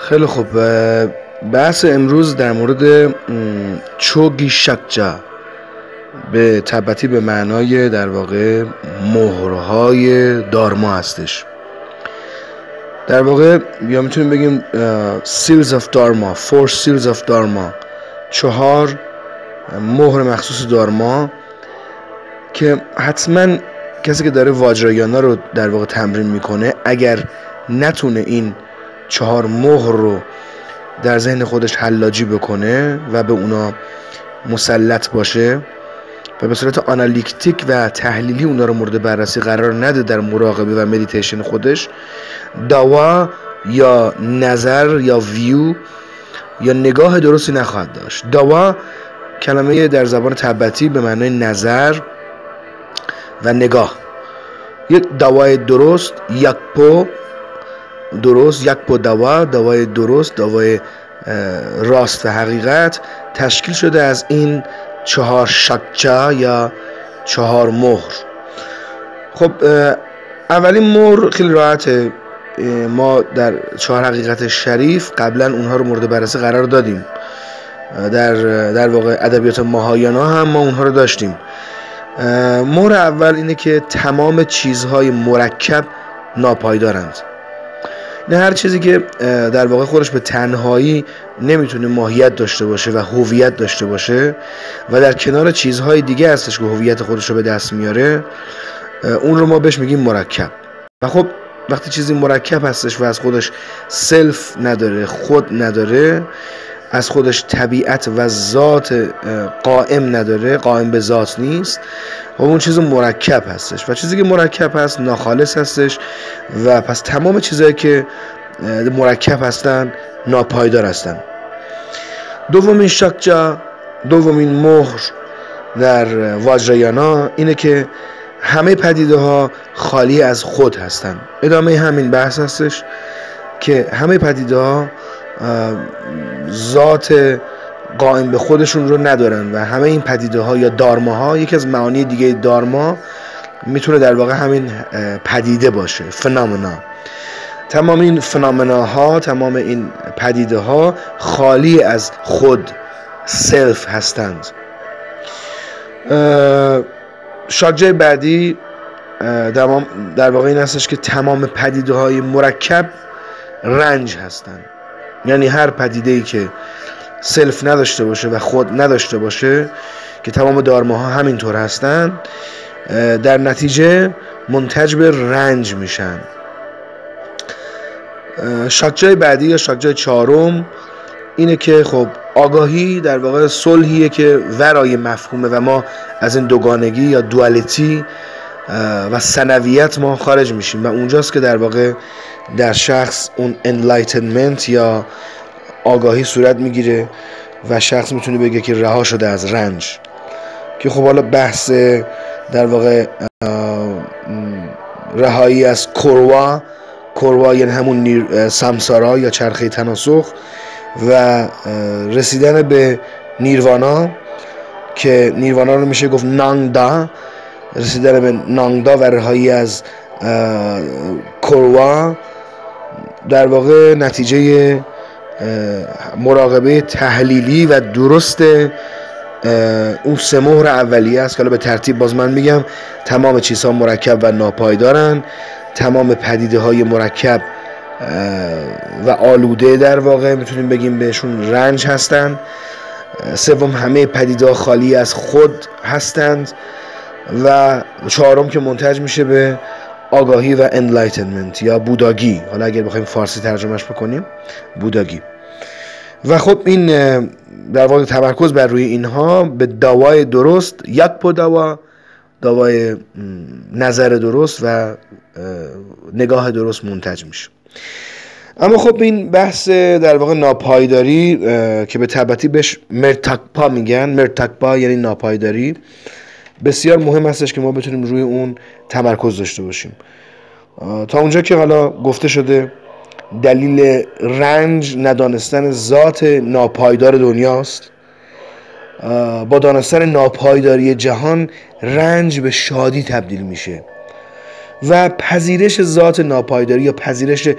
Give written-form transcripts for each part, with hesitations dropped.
خیلی خوب. بحث امروز در مورد چوگی شکجا به تبتی به معنای در واقع مهرهای دارما هستش. در واقع یا میتونیم بگیم seals of dharma, 4 seals of dharma، 4 مهر مخصوص دارما که حتما کسی که داره واجرایانا رو در واقع تمرین میکنه اگر نتونه این 4 مهر رو در ذهن خودش حلاجی بکنه و به اونا مسلط باشه و به صورت آنالیتیک و تحلیلی اونا رو مورد بررسی قرار نده در مراقبه و مدیتیشن خودش، دوا یا نظر یا ویو یا نگاه درستی نخواهد داشت. دوا کلمه در زبان تبتی به معنای نظر و نگاه. یک دوای درست، یک پو درست، یک پو دوا، دوای درست، دوای راست و حقیقت تشکیل شده از این 4 شکجا یا 4 مهر. خب اولین مهر خیلی راحته، ما در 4 حقیقت شریف قبلا اونها رو مورد بررسی قرار دادیم. در واقع ادبیات ماهایانا هم ما اونها رو داشتیم. مهر اول اینه که تمام چیزهای مرکب ناپایدارند. نه هر چیزی که در واقع خودش به تنهایی نمیتونه ماهیت داشته باشه و هویت داشته باشه و در کنار چیزهای دیگه هستش که هویت خودش رو به دست میاره، اون رو ما بهش میگیم مرکب. و خب وقتی چیزی مرکب هستش و از خودش سلف نداره، خود نداره، از خودش طبیعت و ذات قائم نداره، قائم به ذات نیست، و اون چیز مرکب هستش و چیزی که مرکب هست ناخالص هستش و پس تمام چیزایی که مرکب هستن ناپایدار هستن. دومین شکجا، دومین مهر در واجرایانا اینه که همه پدیده ها خالی از خود هستن. ادامه همین بحث هستش که همه پدیده ها ذات قائم به خودشون رو ندارن و همه این پدیده ها یا دارما ها، یکی از معانی دیگه دارما میتونه در واقع همین پدیده باشه، فنامنا. تمام این فنامنا ها، تمام این پدیده ها خالی از خود، سلف هستند. شاکجای بعدی در واقع این هستش که تمام پدیده های مرکب رنج هستند. یعنی هر پدیده‌ای که سلف نداشته باشه و خود نداشته باشه، که تمام دارماها همینطور هستن، در نتیجه منتج به رنج میشن. شاکجای بعدی یا شاکجای 4م اینه که خب آگاهی در واقع صلحیه که ورای مفهومه و ما از این دوگانگی یا دوالیتی و ثانویت ما خارج میشیم و اونجاست که در واقع در شخص اون enlightenment یا آگاهی صورت میگیره و شخص میتونه بگه که رها شده از رنج. که خب حالا بحث در واقع رهایی از کوروا یعنی همون سمسارا یا چرخه تناسخ و رسیدن به نیروانا، که نیروانا رو میشه گفت نانگدا، رسیدن به نانگدا و رهایی از کوروا در واقع نتیجه مراقبه تحلیلی و درست اون 3 مهر اولیه است که حالا به ترتیب باز من میگم. تمام چیزها مرکب و ناپایدارن، تمام پدیده های مرکب و آلوده در واقع میتونیم بگیم بهشون رنج هستند. سوم همه پدیده ها خالی از خود هستند و 4م که منتج میشه به آگاهی و انلایتنمنت یا بوداگی، حالا اگر بخوایم فارسی ترجمهش بکنیم بوداگی. و خب این در واقع تمرکز بر روی اینها به دوای درست، یک پو دوا، دوای نظر درست و نگاه درست منتج میشه. اما خب این بحث در واقع ناپایداری که به تبتی بهش مرتکپا میگن، مرتکپا یعنی ناپایداری، بسیار مهم هستش که ما بتونیم روی اون تمرکز داشته باشیم. تا اونجا که حالا گفته شده دلیل رنج ندانستن ذات ناپایدار دنیاست. با دانستن ناپایداری جهان رنج به شادی تبدیل میشه و پذیرش ذات ناپایداری یا پذیرش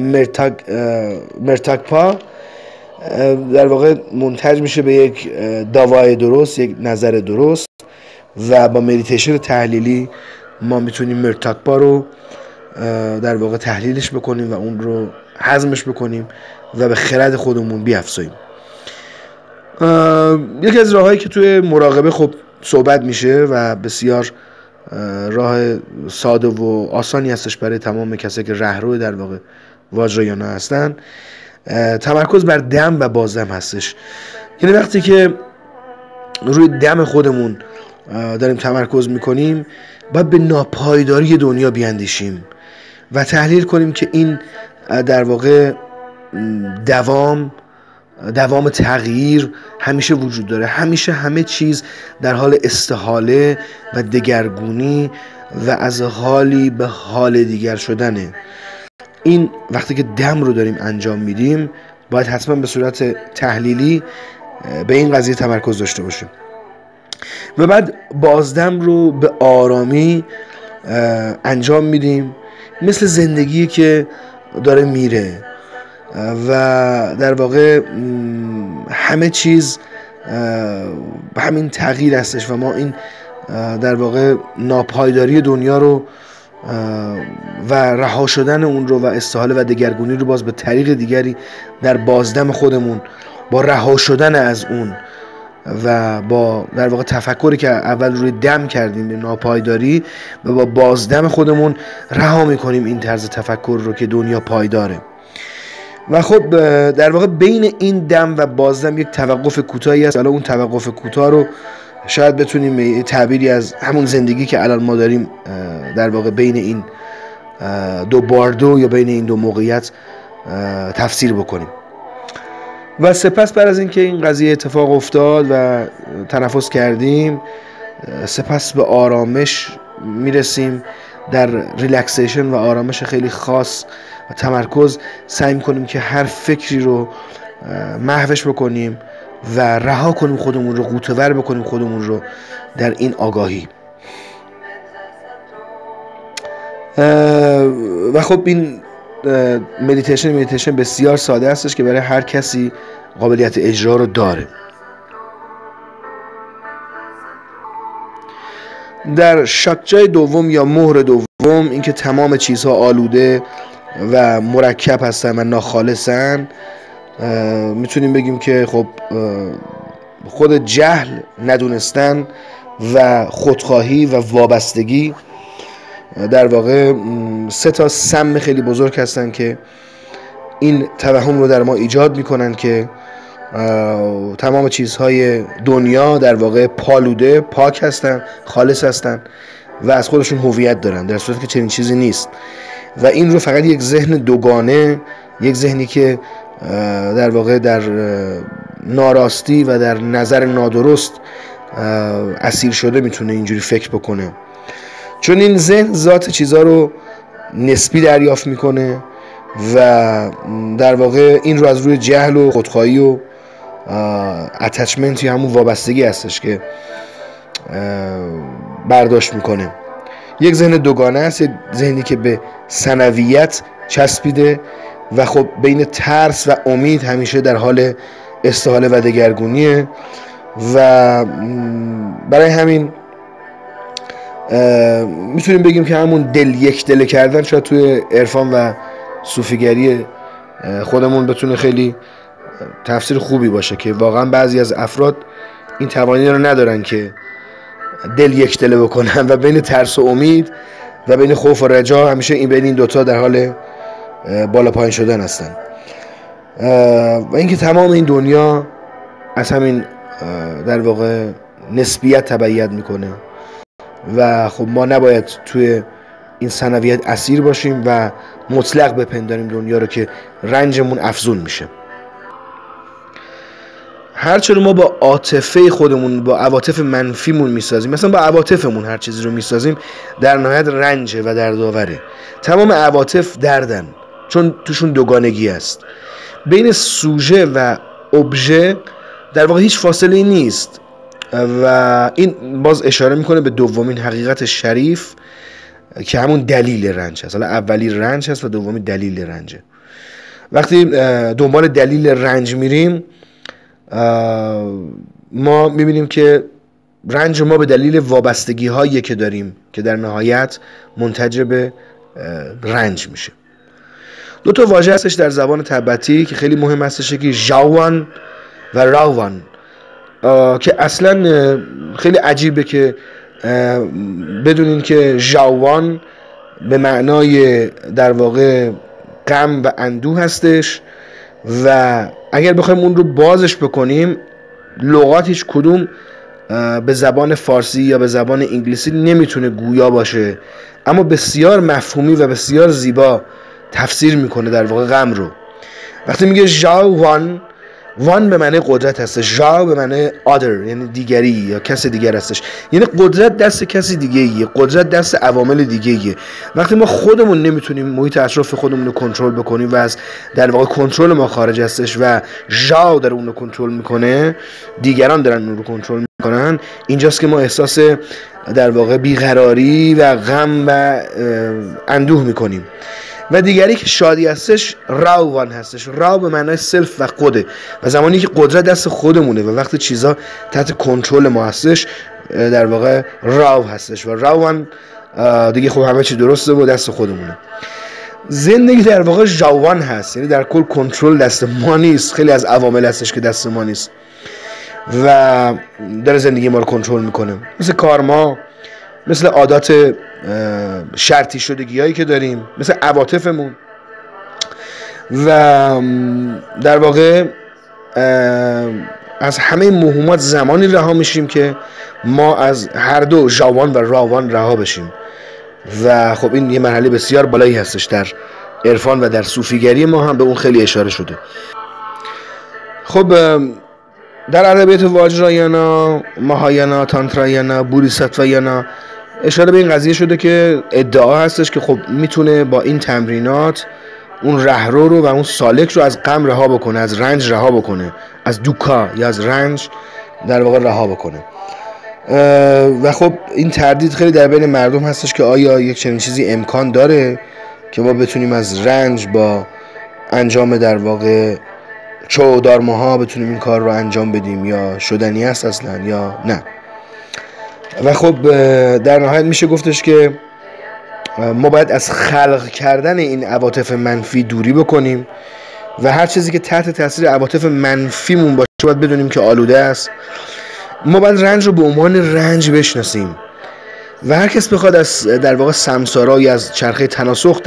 مرتاگپا در واقع منتج میشه به یک داوای درست، یک نظر درست، و با مدیتیشن تحلیلی ما میتونیم مرتاگپا رو در واقع تحلیلش بکنیم و اون رو هضمش بکنیم و به خرد خودمون بیافزاییم. یکی از راهایی که توی مراقبه خب صحبت میشه و بسیار راه ساده و آسانی هستش برای تمام کسایی که رهرو در واقع واجرایانا هستن، تمرکز بر دم و بازدم هستش. یعنی وقتی که روی دم خودمون داریم تمرکز میکنیم باید به ناپایداری دنیا بیاندیشیم و تحلیل کنیم که این در واقع دوام تغییر همیشه وجود داره، همیشه همه چیز در حال استحاله و دگرگونی و از حالی به حال دیگر شدنه. این وقتی که دم رو داریم انجام میدیم باید حتما به صورت تحلیلی به این قضیه تمرکز داشته باشیم و بعد بازدم رو به آرامی انجام میدیم، مثل زندگی که داره میره و در واقع همه چیز همین تغییر هستش و ما این در واقع ناپایداری دنیا رو و رها شدن اون رو و استحاله و دگرگونی رو باز به طریق دیگری در بازدم خودمون با رها شدن از اون و با در واقع تفکری که اول روی دم کردیم به ناپایداری و با بازدم خودمون رها میکنیم این طرز تفکر رو که دنیا پایداره. و خب در واقع بین این دم و بازدم یک توقف کوتاهی هست. حالا اون توقف کوتاه رو شاید بتونیم تعبیری از همون زندگی که الان ما داریم در واقع بین این دو باردو یا بین این دو موقعیت تفسیر بکنیم. و سپس بعد از اینکه این قضیه اتفاق افتاد و تنفس کردیم، سپس به آرامش میرسیم. در ریلکسیشن و آرامش خیلی خاص و تمرکز سعی میکنیم که هر فکری رو محوش بکنیم و رها کنیم خودمون رو، غوطه‌ور بکنیم خودمون رو در این آگاهی. و خب این مدیتیشن بسیار ساده هستش که برای هر کسی قابلیت اجرا رو داره. در شاکچای دوم یا مهر دوم، اینکه تمام چیزها آلوده و مرکب هستن و ناخالصن، میتونیم بگیم که خب خود جهل، ندونستن و خودخواهی و وابستگی در واقع 3 سم خیلی بزرگ هستن که این توهم رو در ما ایجاد میکنن که تمام چیزهای دنیا در واقع پالوده، پاک هستن، خالص هستن و از خودشون هویت دارن، در صورتی که چنین چیزی نیست. و این رو فقط یک ذهن دوگانه، یک ذهنی که در واقع در ناراستی و در نظر نادرست اسیر شده میتونه اینجوری فکر بکنه، چون این ذهن ذات چیزها رو نسبی دریافت میکنه و در واقع این رو از روی جهل و خودخواهی و اتچمنت یا همون وابستگی هستش که برداشت میکنه. یک ذهن دوگانه است، یک ذهنی که به ثانویت چسبیده و خب بین ترس و امید همیشه در حال استحاله و دگرگونیه و برای همین میتونیم بگیم که همون دل یک دله کردن شاید توی عرفان و صوفیگری خودمون بتونه خیلی تفسیر خوبی باشه، که واقعا بعضی از افراد این توانایی رو ندارن که دل یک دله بکنن و بین ترس و امید و بین خوف و رجا همیشه بین این دوتا در حال بالا پایین شدن هستن. و اینکه تمام این دنیا از همین در واقع نسبیت تبعیت میکنه و خب ما نباید توی این ثانویت اسیر باشیم و مطلق بپنداریم دنیا رو که رنجمون افزون میشه. هرچند ما با عاطفه خودمون، با عواطف منفیمون میسازیم، مثلا با عواطفمون هر چیزی رو میسازیم، در نهایت رنجه و دردآوره. تمام عواطف دردن چون توشون دوگانگی است. بین سوژه و ابژه در واقع هیچ فاصله نیست و این باز اشاره میکنه به دومین حقیقت شریف که همون دلیل رنج هست. حالا اولی رنج هست و دومی دلیل رنجه. وقتی دنبال دلیل رنج میریم ما میبینیم که رنج ما به دلیل وابستگی هایی که داریم که در نهایت منتج به رنج میشه. دو تا واژه هستش در زبان تبتی که خیلی مهم هستش که ژاوان و راوان که اصلا خیلی عجیبه که بدونین که ژاوان به معنای در واقع غم و اندوه هستش و اگر بخوایم اون رو بازش بکنیم لغات هیچ کدوم به زبان فارسی یا به زبان انگلیسی نمیتونه گویا باشه، اما بسیار مفهومی و بسیار زیبا تفسیر میکنه در واقع غم رو. وقتی میگه ژاوان، وان به معنی قدرت هستش، ژا به معنی other یعنی دیگری یا کس دیگر هستش، یعنی قدرت دست کسی دیگه ایه، قدرت دست عوامل دیگه ایه. وقتی ما خودمون نمیتونیم محیط اطراف خودمون رو کنترل بکنیم و از در واقع کنترل ما خارج هستش و ژا داره اون رو کنترل میکنه، دیگران دارن اون رو کنترل میکنن، اینجاست که ما احساس در واقع بیقراری و غم و اندوه میکنیم. و دیگری که شادی هستش راوان هستش. راو به معنای سلف و خوده و زمانی که قدرت دست خودمونه و وقتی چیزا تحت کنترل ما هستش در واقع راو هستش و راوان دیگه خب همه چی درسته و دست خودمونه. زندگی در واقع ژاوان هست، یعنی در کل کنترل دست ما نیست، خیلی از عوامل هستش که دست ما نیست و داره زندگی ما رو کنترل میکنه، مثل کارما، مثل عادات شرطی شدگی هایی که داریم، مثل عواطفمون و در واقع از همه مهمات زمانی رها میشیم که ما از هر دو ژاوان و راوان رها بشیم و خب این یه مرحله بسیار بالایی هستش در عرفان و در صوفیگری ما هم به اون خیلی اشاره شده. خب در ادبیات واجرایانا، ماهایانا، تانترایانا، بودیساتوایانا اشاره به این قضیه شده که ادعا هستش که خب میتونه با این تمرینات اون رهرو رو و اون سالک رو از غم رها بکنه، از رنج رها بکنه، از دوکا یا از رنج در واقع رها بکنه. و خب این تردید خیلی در بین مردم هستش که آیا یک چنین چیزی امکان داره که ما بتونیم از رنج با انجام در واقع چودارماها بتونیم این کار رو انجام بدیم، یا شدنی است اصلا یا نه. و خب در نهایت میشه گفتش که ما باید از خلق کردن این عواطف منفی دوری بکنیم و هر چیزی که تحت تاثیر عواطف منفیمون باشه باید بدونیم که آلوده است. ما باید رنج رو به عنوان رنج بشناسیم و هر کس بخواد از در واقع سمسارا یا از چرخه تناسخ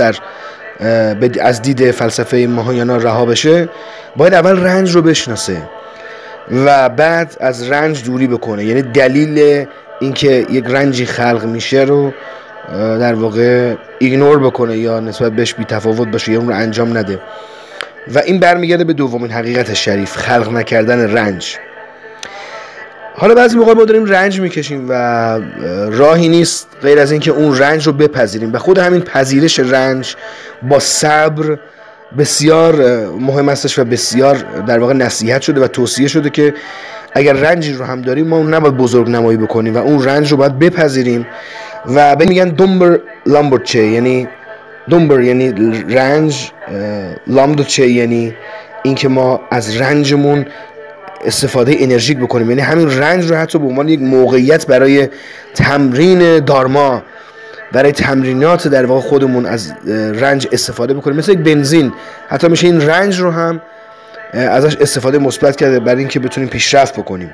از دید فلسفه ماهایانا رها بشه، باید اول رنج رو بشناسه و بعد از رنج دوری بکنه، یعنی دلیل اینکه یک رنجی خلق میشه رو در واقع ایگنور بکنه یا نسبت بهش بی تفاوت باشه یا اون رو انجام نده. و این برمیگرده به دومین حقیقت شریف، خلق نکردن رنج. حالا بعضی موقع ما داریم رنج میکشیم و راهی نیست غیر از اینکه اون رنج رو بپذیریم و خود همین پذیرش رنج با صبر بسیار مهم هستش و بسیار در واقع نصیحت شده و توصیه شده که اگر رنجی رو هم داریم ما نباید بزرگ نمایی بکنیم و اون رنج رو باید بپذیریم و میگن دومبر لامبورچه، یعنی دومبر یعنی رنج، لامبورچه یعنی اینکه ما از رنجمون استفاده انرژیک بکنیم، یعنی همین رنج رو حتی به عنوان یک موقعیت برای تمرین دارما، برای تمرینات در واقع خودمون از رنج استفاده بکنیم، مثل یک بنزین. حتی میشه این رنج رو هم ازش استفاده مثبت کرده برای اینکه بتونیم پیشرفت بکنیم.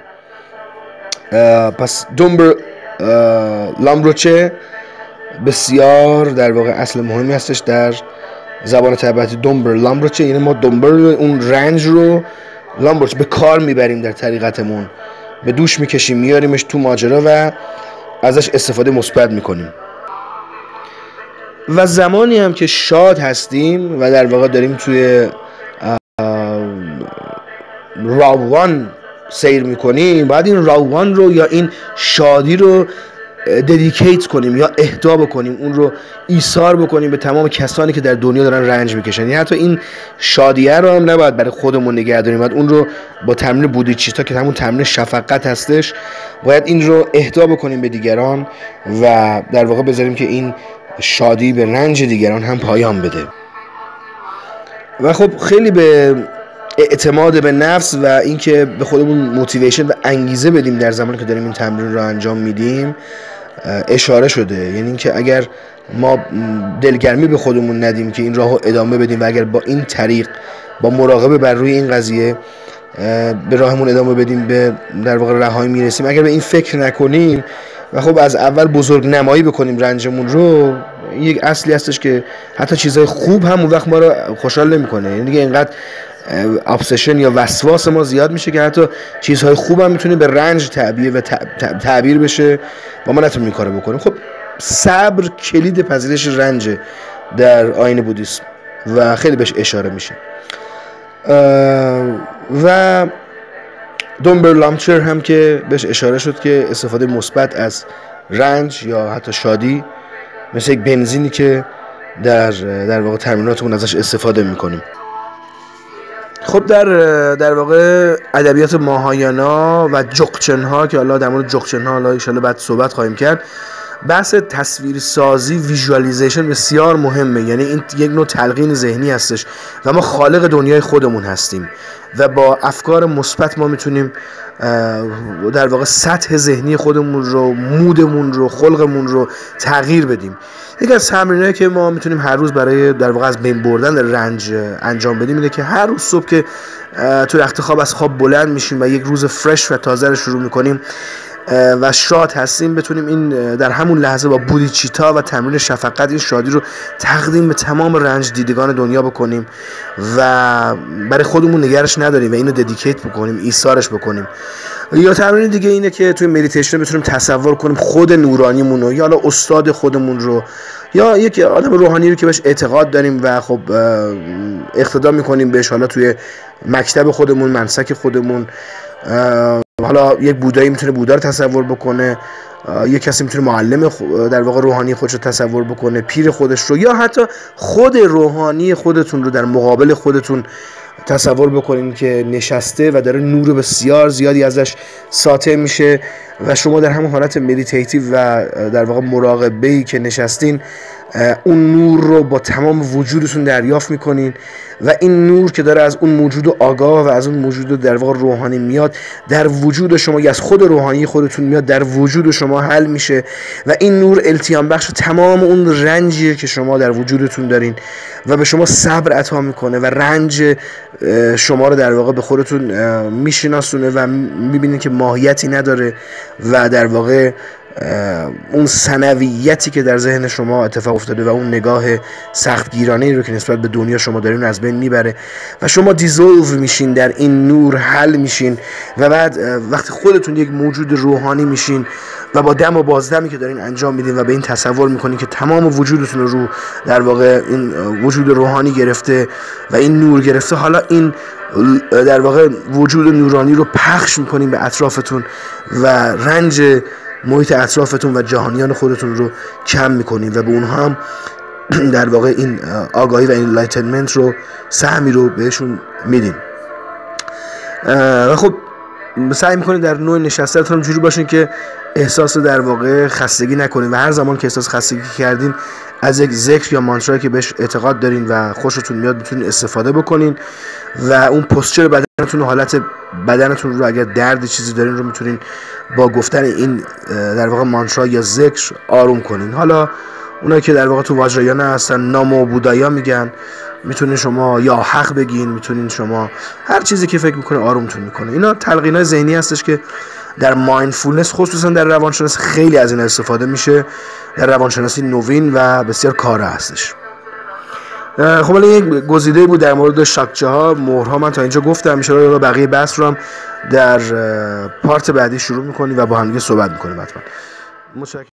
پس دومبر لامبروچه بسیار در واقع اصل مهمی هستش در زبان تبعتی. دومبر لامبروچه یعنی ما دومبر اون رنج رو لامبروچ به کار میبریم، در طریقتمون به دوش میکشیم، میاریمش تو ماجرا و ازش استفاده مثبت میکنیم. و زمانی هم که شاد هستیم و در واقع داریم توی راوان سیر میکنیم، باید این راوان رو یا این شادی رو ددیکیت کنیم یا اهدا بکنیم، اون رو ایثار بکنیم به تمام کسانی که در دنیا دارن رنج میکشن. یعنی حتی این شادیه رو هم نباید برای خودمون نگه داریم، باید اون رو با تمرین بودیچیتا که همون تمرین شفقت هستش باید این رو اهدا بکنیم به دیگران و در واقع بذاریم که این شادی به رنج دیگران هم پایان بده. و خب خیلی به اعتماد به نفس و اینکه به خودمون موتیویشن و انگیزه بدیم در زمانی که داریم این تمرین رو انجام میدیم اشاره شده. یعنی اینکه اگر ما دلگرمی به خودمون ندیم که این راهو ادامه بدیم و اگر با این طریق با مراقبه بر روی این قضیه به راهمون ادامه بدیم به در واقع رهایی میرسیم، اگر به این فکر نکنیم و خب از اول بزرگ نمایی بکنیم رنجمون رو، یک اصلی هستش که حتی چیزهای خوب هم اون وقت ما رو خوشحال نمیکنه. یعنی دیگه اینقدر ابسشن یا وسواس ما زیاد میشه که حتی چیزهای خوب هم میتونه به رنج تعبیر بشه و ما نتونیم این کارو بکنیم. خب صبر کلید پذیرش رنج در آیین بودیسم و خیلی بهش اشاره میشه. و دومبر لامچر هم که بهش اشاره شد که استفاده مثبت از رنج یا حتی شادی مثل یک بنزینی که در واقع تمریناتمون ازش استفاده میکنیم. خب در واقع ادبیات ماهایانا و جوکچن ها که حالا در مورد جوکچن ها حالا ان شاءالله بعد صحبت خواهیم کرد، بحث تصویر سازی ویژوالیزیشن بسیار مهمه. یعنی این یک نوع تلقین ذهنی هستش و ما خالق دنیای خودمون هستیم و با افکار مثبت ما میتونیم در واقع سطح ذهنی خودمون رو، مودمون رو، خلقمون رو تغییر بدیم. یکی از تمرینایی که ما میتونیم هر روز برای در واقع از بین بردن رنج انجام بدیم اینه که هر روز صبح که تو رخت خواب از خواب بلند میشیم و یک روز فرش و تازه رو شروع میکنیم و شاد هستیم، بتونیم این در همون لحظه با بودیچیتا و تمرین شفقت این شادی رو تقدیم به تمام رنج دیدگان دنیا بکنیم و برای خودمون نگرش نداریم و اینو ددیکیت بکنیم، ایثارش بکنیم. یا تمرین دیگه اینه که توی مدیتیشن بتونیم تصور کنیم خود نورانیمون رو یا حالا استاد خودمون رو یا یک آدم روحانی رو که بهش اعتقاد داریم و خب اقتدا میکنیم بهش، حالا توی مکتب خودمون، منسک خودمون. حالا یک بودایی میتونه بودا رو تصور بکنه، یک کسی میتونه معلم در واقع روحانی خودش رو تصور بکنه، پیر خودش رو، یا حتی خود روحانی خودتون رو در مقابل خودتون تصور بکنین که نشسته و داره نور بسیار زیادی ازش ساطع میشه و شما در همون حالت مدیتیتیو و در واقع مراقبه‌ای که نشستین اون نور رو با تمام وجودتون دریافت میکنین و این نور که داره از اون موجود آگاه و از اون موجود در واقع روحانی میاد در وجود شما، یا از خود روحانی خودتون میاد در وجود شما حل میشه و این نور التیام بخش تمام اون رنجیه که شما در وجودتون دارین و به شما صبر عطا میکنه و رنج شما رو در واقع به خودتون میشناسونه و میبینین که ماهیتی نداره و در واقع اون ثانویتی که در ذهن شما اتفاق افتاده و اون نگاه سختگیرانه‌ای رو که نسبت به دنیا شما دارین از بین میبره و شما دیزولو میشین در این نور، حل میشین و بعد وقتی خودتون یک موجود روحانی میشین و با دم و بازدمی که دارین انجام میدین و به این تصور میکنین که تمام وجودتون رو در واقع این وجود روحانی گرفته و این نور گرفته، حالا این در واقع وجود نورانی رو پخش میکنین به اطرافتون و رنج محیط اطرافتون و جهانیان خودتون رو کم میکنین و به اونها هم در واقع این آگاهی و این انلایتنمنت رو، سهمی رو بهشون میدین. و خب سعی میکنین در نوع نشستتون جوری باشین که احساس در واقع خستگی نکنین و هر زمان که احساس خستگی کردین از یک ذکر یا مانترایی که بهش اعتقاد دارین و خوشتون میاد میتونین استفاده بکنین و اون پوستچر بدنتون و حالت بدنتون رو، اگر درد چیزی دارین رو میتونین با گفتن این در واقع مانترا یا ذکر آروم کنین. حالا اونایی که در واقع تو واجرایانا هستن نامو بودایا میگن، میتونین شما یا حق بگین، میتونین شما هر چیزی که فکر میکنه آرومتون میکنه. اینا تلقینای ذهنی هستش که در مایندفولنس خصوصا در روانشناسی خیلی از این استفاده میشه، در روانشناسی نوین و بسیار کاره هستش. خب حالا یک گزیده بود در مورد شاکچه ها، مهرها، من تا اینجا گفتم، ان شاء الله بقیه بحث رو هم در پارت بعدی شروع میکنیم و با هم دیگه صحبت میکنیم. حتما متشکرم.